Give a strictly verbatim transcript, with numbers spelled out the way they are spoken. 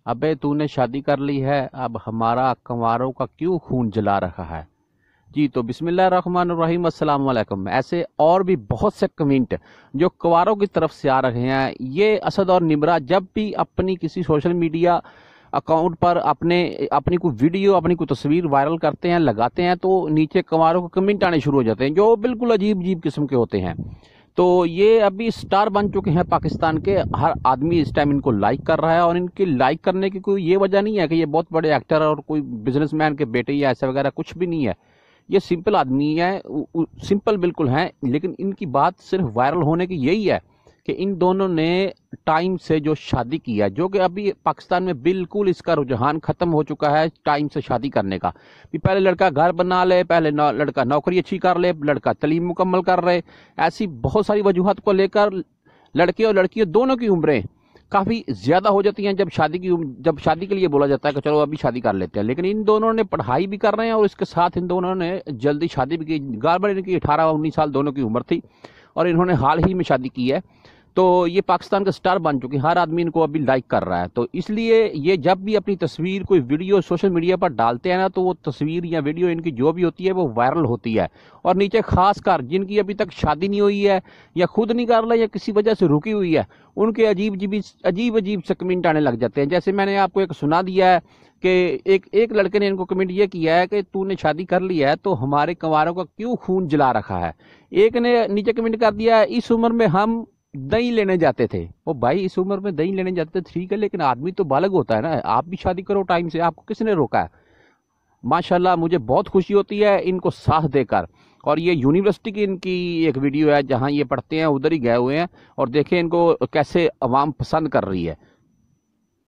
अबे तूने शादी कर ली है, अब हमारा कंवारों का क्यों खून जला रहा है। जी तो बिस्मिल्लाहिर्रहमानिर्रहीम, अस्सलाम वालेकुम। ऐसे और भी बहुत से कमेंट जो कंवारों की तरफ से आ रहे हैं, ये असद और निमरा जब भी अपनी किसी सोशल मीडिया अकाउंट पर अपने अपनी कोई वीडियो अपनी कोई तस्वीर वायरल करते हैं, लगाते हैं, तो नीचे कंवारों के कमेंट आने शुरू हो जाते हैं जो बिल्कुल अजीब अजीब किस्म के होते हैं। तो ये अभी स्टार बन चुके हैं पाकिस्तान के। हर आदमी इस टाइम इनको लाइक कर रहा है, और इनके लाइक करने की कोई ये वजह नहीं है कि ये बहुत बड़े एक्टर और कोई बिजनेसमैन के बेटे या ऐसा वगैरह कुछ भी नहीं है। ये सिंपल आदमी है, सिंपल बिल्कुल हैं, लेकिन इनकी बात सिर्फ वायरल होने की यही है कि इन दोनों ने टाइम से जो शादी की है, जो कि अभी पाकिस्तान में बिल्कुल इसका रुझान खत्म हो चुका है टाइम से शादी करने का। भी पहले लड़का घर बना ले, पहले नौ, लड़का नौकरी अच्छी कर ले, लड़का तालीम मुकम्मल कर रहे, ऐसी बहुत सारी वजूहत को लेकर लड़के और लड़कियों दोनों की उम्रें काफ़ी ज़्यादा हो जाती हैं जब शादी की जब शादी के लिए बोला जाता है कि चलो अभी शादी कर लेते हैं। लेकिन इन दोनों ने पढ़ाई भी कर रहे हैं और इसके साथ इन दोनों ने जल्दी शादी भी की। गारबर इनकी अठारह उन्नीस साल दोनों की उम्र थी और इन्होंने हाल ही में शादी की है। तो ये पाकिस्तान का स्टार बन चुके हैं, हर आदमी इनको अभी लाइक कर रहा है। तो इसलिए ये जब भी अपनी तस्वीर कोई वीडियो सोशल मीडिया पर डालते हैं ना, तो वो तस्वीर या वीडियो इनकी जो भी होती है वो वायरल होती है। और नीचे खासकर जिनकी अभी तक शादी नहीं हुई है या खुद नहीं कर रहा या किसी वजह से रुकी हुई है, उनके अजीब अजीब अजीब अजीब से कमेंट आने लग जाते हैं। जैसे मैंने आपको एक सुना दिया है कि एक एक लड़के ने इनको कमेंट ये किया है कि तूने शादी कर ली है तो हमारे कंवारों का क्यों खून जला रखा है। एक ने नीचे कमेंट कर दिया है, इस उम्र में हम दही लेने जाते थे। ओ भाई, इस उम्र में दही लेने जाते थे ठीक है, लेकिन आदमी तो बालग होता है ना। आप भी शादी करो टाइम से, आपको किसने रोका है। माशाल्लाह, मुझे बहुत खुशी होती है इनको साथ देकर। और ये यूनिवर्सिटी की इनकी एक वीडियो है जहां ये पढ़ते हैं, उधर ही गए हुए हैं, और देखें इनको कैसे अवाम पसंद कर रही है।